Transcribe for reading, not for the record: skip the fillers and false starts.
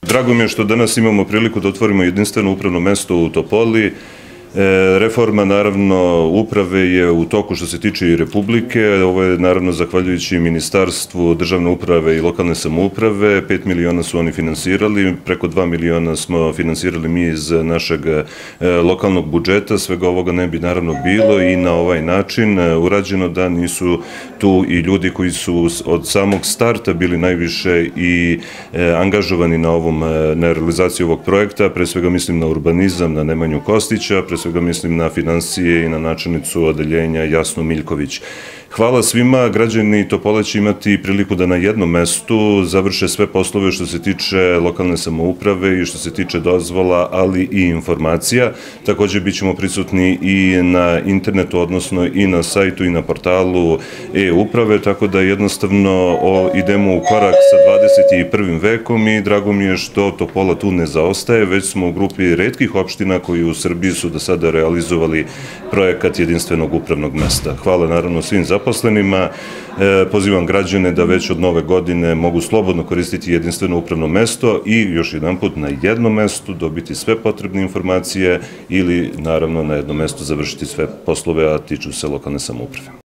Drago mi je što danas imamo priliku da otvorimo jedinstveno upravno mesto u Topoli. Reforma, naravno, uprave je u toku što se tiče i Republike. Ovo je, naravno, zahvaljujući Ministarstvu državne uprave i lokalne samouprave. 5 miliona su oni finansirali, preko 2 miliona smo finansirali mi iz našeg lokalnog budžeta. Svega ovoga ne bi, naravno, bilo i na ovaj način urađeno da nisu tu i ljudi koji su od samog starta bili najviše i angažovani na realizaciji ovog projekta. Pre svega mislim na urbanizam, na Nemanju Kostića, pre svega mislim na finansije i na načelnicu odeljenja Jasnu Miljković. Hvala svima, građani Topole će imati priliku da na jednom mestu završe sve poslove što se tiče lokalne samouprave i što se tiče dozvola, ali i informacija. Također bit ćemo prisutni i na internetu, odnosno i na sajtu i na portalu e-uprave, tako da jednostavno idemo u korak sa 21. vekom i drago mi je što Topola tu ne zaostaje, već smo u grupi retkih opština koji u Srbiji su do sada realizovali projekat jedinstvenog upravnog mesta. Hvala naravno svim zaposlenima. Pozivam građane da već od nove godine mogu slobodno koristiti jedinstveno upravno mesto i još jedan put na jednom mestu dobiti sve potrebne informacije ili naravno na jednom mestu završiti sve poslove, a tiču se lokalne samouprave.